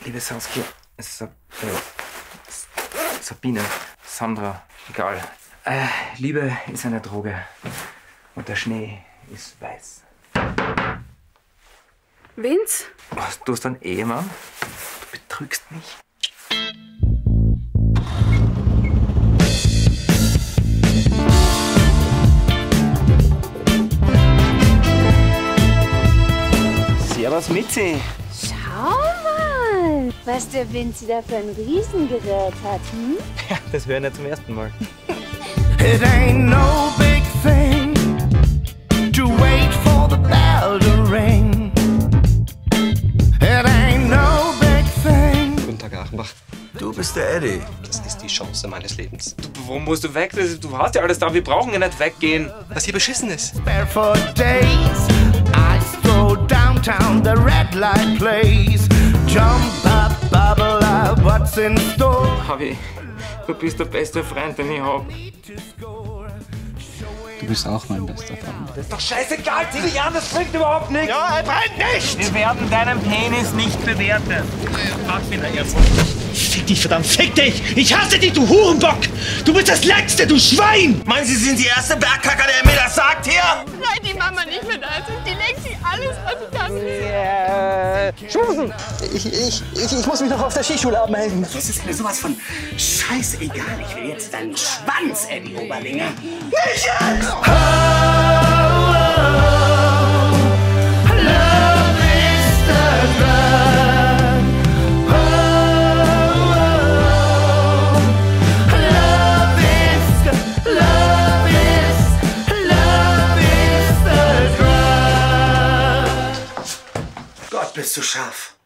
Liebe Saskia, Sabine, Sandra, egal. Liebe ist eine Droge und der Schnee ist weiß. Vince? Du hast einen Ehemann? Du betrügst mich. Servus Mitzi. Schau mal, was der Vinci da für ein Riesengerät hat, hm? Ja, das höre ich nicht zum ersten Mal. It ain't no big thing to wait for the bell to ring. It ain't no big thing. Guten Tag, Achenbach. Du bist der Eddie. Das ist die Chance meines Lebens. Warum musst du weg? Du hast ja alles da, wir brauchen ja nicht weggehen. Was hier beschissen ist. Spare for days. I stroll downtown, the red light plays. Jump up, bubble up, what's in store? Harvey, du bist der beste Freund, den ich hab. Du bist auch mein bester Freund. Das ist doch scheißegal, zieh dich an, das bringt überhaupt nichts. Ja, er brennt nicht! Wir werden deinen Penis nicht bewerten. Frag wieder erst. Fick dich, verdammt, fick dich! Ich hasse dich, du Hurenbock! Du bist das Letzte, du Schwein! Meinen Sie, Sie sind die erste Bergkacker, der mir das sagt hier? Seit die Mama nicht mehr da ist, die legt sich alles an die Tasse. Ich muss mich noch auf der Skischule abmelden. Das ist mir sowas von scheißegal. Ich will jetzt deinen Schwanz, Eddie Oberlinger. Nicht jetzt! Gott, bist du scharf.